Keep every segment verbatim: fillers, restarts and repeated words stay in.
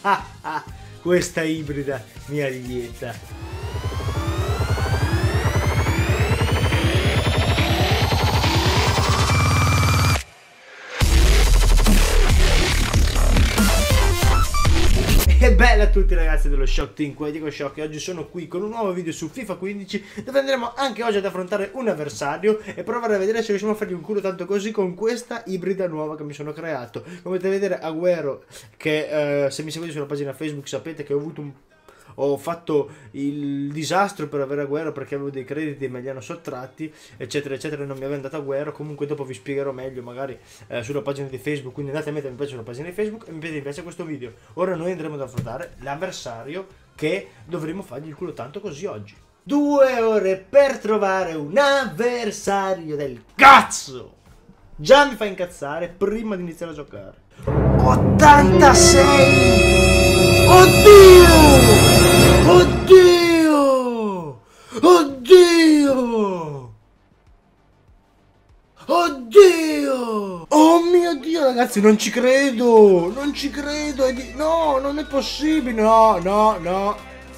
Questa ibrida mi allieta. E bella a tutti ragazzi dello Shock Team, qua Diego Shock, e oggi sono qui con un nuovo video su FIFA quindici, dove andremo anche oggi ad affrontare un avversario e provare a vedere se riusciamo a fargli un culo tanto così con questa ibrida nuova che mi sono creato. Come potete vedere, Agüero, che eh, se mi seguite sulla pagina Facebook sapete che ho avuto un ho fatto il disastro per avere Agüero perché avevo dei crediti e me li hanno sottratti, eccetera eccetera, non mi aveva dato Agüero. Comunque dopo vi spiegherò meglio magari eh, sulla pagina di Facebook, quindi andate a mettere mi piace sulla pagina di Facebook e mettete mi piace a questo video. Ora noi andremo ad affrontare l'avversario che dovremo fargli il culo tanto così oggi. Due ore per trovare un avversario del cazzo! Già mi fa incazzare prima di iniziare a giocare. ottantasei! Oddio! Oddio! Oddio! Oddio! Oh mio Dio ragazzi, non ci credo! Non ci credo! È di... No, non è possibile! No, no, no!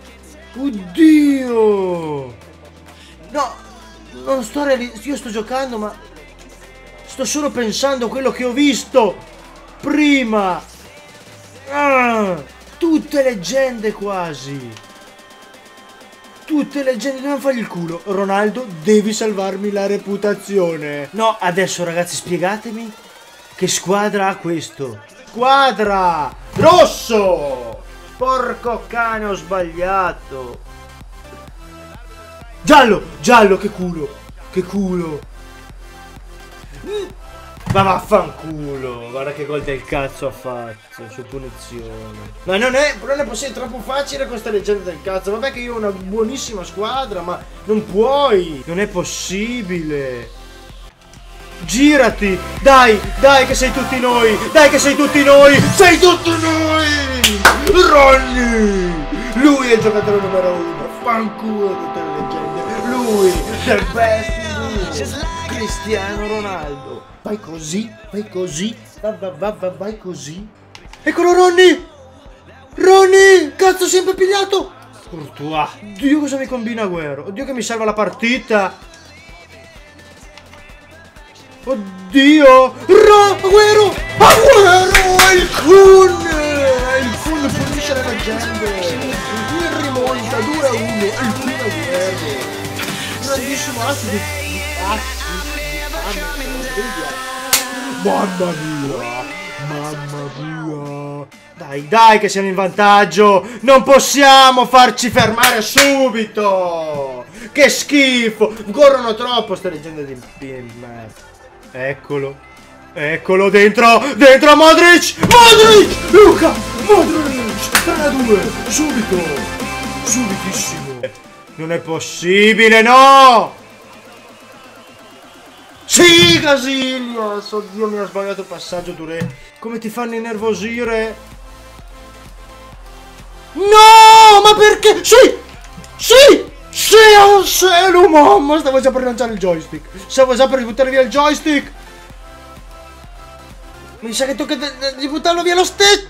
Oddio! No! Non sto realizzando... Io sto giocando ma... Sto solo pensando a quello che ho visto prima! Ah, tutte leggende quasi! Tutte leggende, dobbiamo fargli il culo. Ronaldo, devi salvarmi la reputazione. No, adesso ragazzi spiegatemi che squadra ha questo. Squadra rosso! Porco cane, ho sbagliato. Giallo, giallo, che culo. Che culo. Ma vaffanculo, guarda che gol del cazzo ha fatto su punizione. Ma non è, non è possibile, è troppo facile questa leggenda del cazzo. Vabbè che io ho una buonissima squadra, ma non puoi, non è possibile. Girati, dai, dai che sei tutti noi, dai che sei tutti noi, sei tutti noi. Ronny, lui è il giocatore numero uno, fanculo tutte le leggende, lui, the best, Cristiano Ronaldo. Vai così, vai così, va, va, va, va, vai così. Eccolo Ronny! Ronny! Cazzo, sempre pigliato! Courtois. Dio, cosa mi combina Agüero? Oddio che mi salva la partita! Oddio! Ro! Agüero! Agüero! È il Kun! È il Kun, punisce le leggende! Il rimonta, due a uno, è il Kun Agüero! Grandissimo assi di... assi. Mamma mia, mamma mia. Dai, dai che siamo in vantaggio. Non possiamo farci fermare subito. Che schifo. Corrono troppo ste leggende di merda. Eccolo. Eccolo dentro. Dentro Modric. Modric. Luca. Modric. tre a due. Subito. Subitissimo. Non è possibile, no. Sì, Casillas! Oddio, mi ha sbagliato il passaggio, Touré. Come ti fanno innervosire? No! Ma perché? Sì! Sì! Sì, oh cielo, mamma! Stavo già per lanciare il joystick. Stavo già per buttare via il joystick. Mi sa che tocca di buttarlo via lo stesso.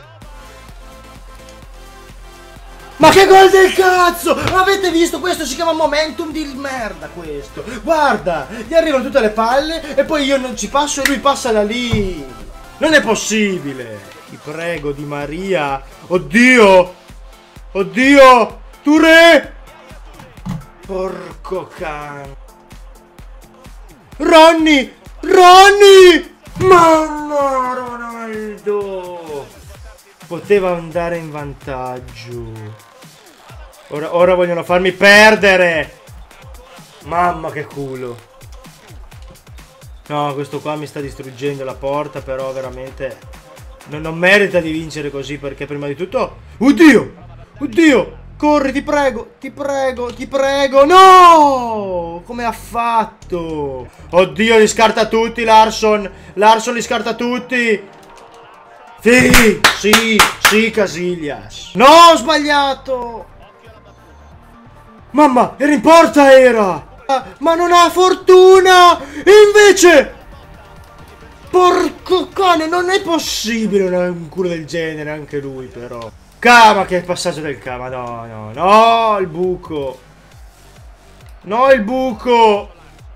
Ma che gol del cazzo! Avete visto? Questo si chiama momentum di merda questo. Guarda, gli arrivano tutte le palle e poi io non ci passo e lui passa da lì. Non è possibile. Ti prego, Di Maria. Oddio. Oddio. Touré. Porco cane. Ronny. Ronny. Mamma Ronaldo. Poteva andare in vantaggio. Ora, ora vogliono farmi perdere. Mamma che culo. No, questo qua mi sta distruggendo la porta. Però veramente non, non merita di vincere così. Perché prima di tutto... Oddio! Oddio! Corri, ti prego! Ti prego, ti prego! No! Come ha fatto? Oddio, li scarta tutti Larsson. Larsson li scarta tutti. Sì, sì, sì, Casillas. No, ho sbagliato. Mamma, era in porta, era. Ma non ha fortuna. E invece... Porco cane, non è possibile un culo del genere, anche lui però. Cama, che passaggio del Cama. No, no, no, il buco. No, il buco.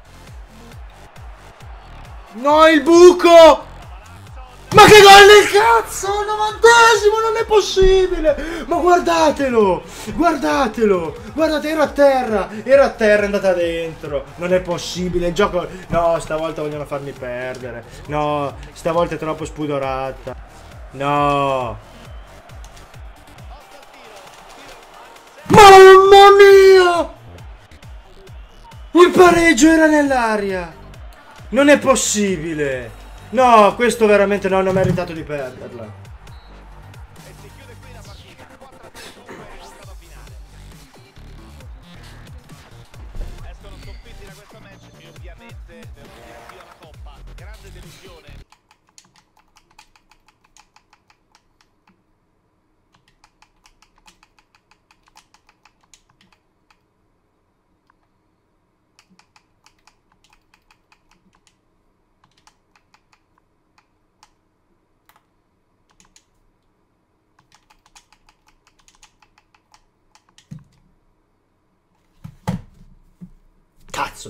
No, il buco. Ma che gol del cazzo! novantesimo, non è possibile! Ma guardatelo! Guardatelo! Guardate, era a terra! Era a terra, è andata dentro! Non è possibile, il gioco... No, stavolta vogliono farmi perdere. No, stavolta è troppo spudorata. No! Mamma mia! Il pareggio era nell'aria! Non è possibile! No, questo veramente non ha meritato di perderla. E si chiude qui la partita. quattro a tre dunque il risultato finale. Escono sconfitti da questo match e ovviamente devono dire addio alla Coppa. Grande delusione. Cazzo.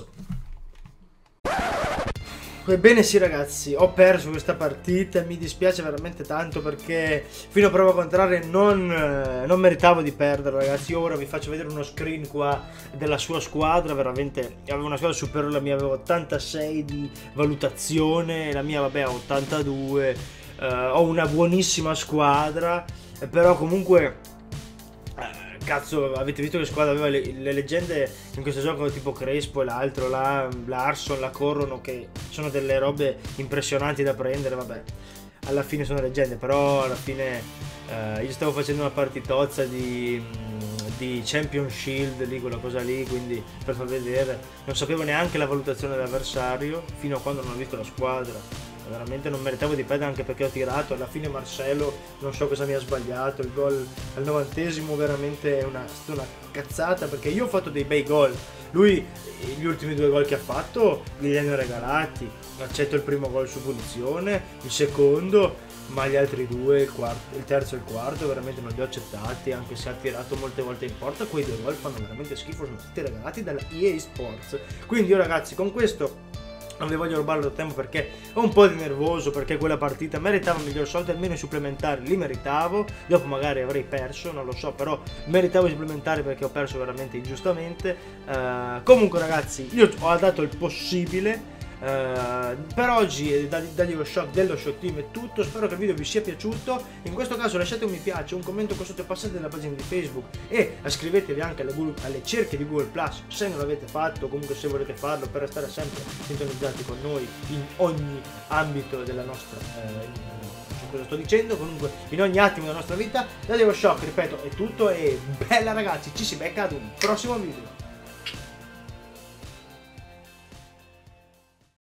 Ebbene sì ragazzi, ho perso questa partita, mi dispiace veramente tanto perché fino a prova contraria non, eh, non meritavo di perdere ragazzi. Io ora vi faccio vedere uno screen qua della sua squadra, veramente avevo una squadra superiore alla mia, avevo ottantasei di valutazione, la mia vabbè ha ottantadue, eh, ho una buonissima squadra, eh, però comunque... Cazzo, avete visto che squadra aveva le, le leggende in questo gioco tipo Crespo e l'altro, la Larson, la corrono, che sono delle robe impressionanti da prendere, vabbè. Alla fine sono leggende, però alla fine eh, io stavo facendo una partitozza di, di Champion Shield, lì, quella cosa lì, quindi per far vedere, non sapevo neanche la valutazione dell'avversario fino a quando non ho visto la squadra. Veramente non meritavo di perdere anche perché ho tirato, alla fine Marcelo non so cosa mi ha sbagliato, il gol al novantesimo veramente è una, una cazzata perché io ho fatto dei bei gol, lui gli ultimi due gol che ha fatto li hanno regalati, accetto il primo gol su punizione, il secondo, ma gli altri due, il, quarto, il terzo e il quarto veramente non li ho accettati, anche se ha tirato molte volte in porta, quei due gol fanno veramente schifo, sono stati regalati dalla E A Sports, quindi io ragazzi con questo non vi voglio rubare il tempo perché ho un po' di nervoso, perché quella partita meritava miglior soldi, almeno i supplementari li meritavo, dopo magari avrei perso, non lo so, però meritavo i supplementari perché ho perso veramente ingiustamente. Uh, comunque ragazzi, io ho dato il possibile. Uh, per oggi da, dagli lo shock dello shock team è tutto, spero che il video vi sia piaciuto, in questo caso lasciate un mi piace, un commento qua sotto e passate nella pagina di Facebook e iscrivetevi anche alle, Google, alle cerchie di Google Plus se non l'avete fatto, comunque se volete farlo per restare sempre sintonizzati con noi in ogni ambito della nostra eh, cosa sto dicendo, comunque in ogni attimo della nostra vita. Da Diego Shock, ripeto, è tutto e bella ragazzi, ci si becca ad un prossimo video.